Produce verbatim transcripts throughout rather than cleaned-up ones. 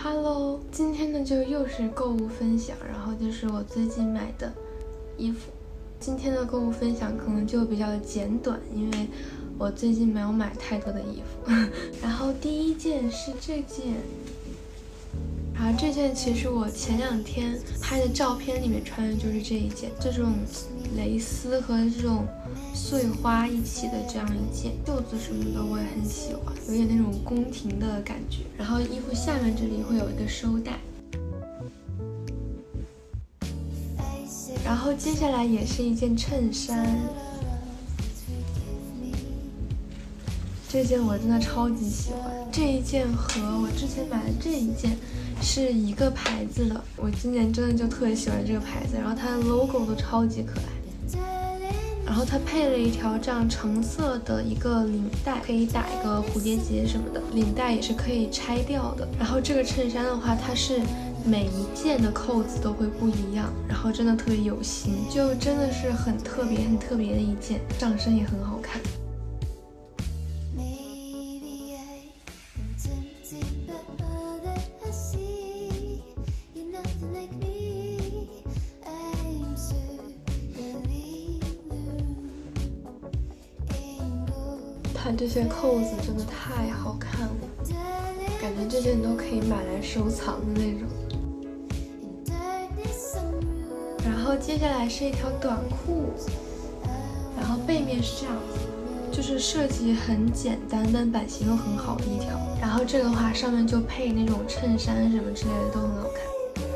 Hello， 今天呢就又是购物分享，然后就是我最近买的衣服。今天的购物分享可能就比较简短，因为我最近没有买太多的衣服。然后第一件是这件，然后这件其实我前两天拍的照片里面穿的就是这一件，这种蕾丝和这种碎花一起的这样一件，袖子什么的我也很喜欢，有点那种宫廷的感觉。然后衣服下面这里会有一个收带。然后接下来也是一件衬衫，这件我真的超级喜欢。这一件和我之前买的这一件是一个牌子的，我今年真的就特别喜欢这个牌子，然后它的 logo 都超级可爱。然后它配了一条这样橙色的一个领带，可以打一个蝴蝶结什么的，领带也是可以拆掉的。然后这个衬衫的话，它是每一件的扣子都会不一样，然后真的特别有型，就真的是很特别很特别的一件，上身也很好看。看这些扣子真的太好看了，感觉这些你都可以买来收藏的那种。然后接下来是一条短裤，然后背面是这样子，就是设计很简单，但版型又很好的一条。然后这个话上面就配那种衬衫什么之类的都很好看。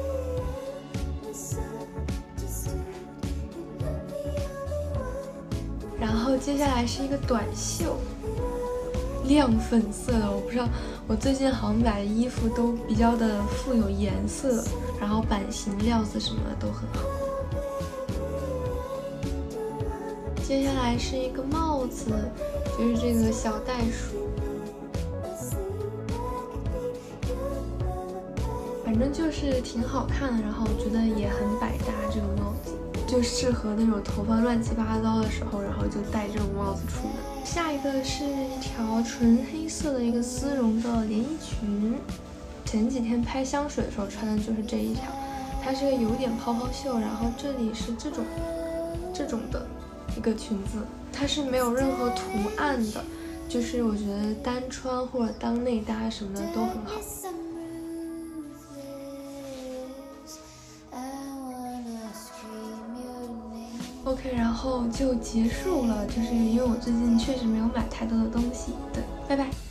然后接下来是一个短袖，亮粉色的，我不知道，我最近好像买的衣服都比较的富有颜色，然后版型、料子什么的都很好。接下来是一个帽子，就是这个小袋鼠，反正就是挺好看的，然后我觉得也很百搭，这个帽子就适合那种头发乱七八糟的时候，然后就戴这种帽子出门。下一个是一条纯黑色的一个丝绒的连衣裙，前几天拍香水的时候穿的就是这一条，它是个有点泡泡袖，然后这里是这种这种的一个裙子，它是没有任何图案的，就是我觉得单穿或者当内搭什么的都很好。OK， 然后就结束了，就是因为我最近确实没有买太多的东西，对，拜拜。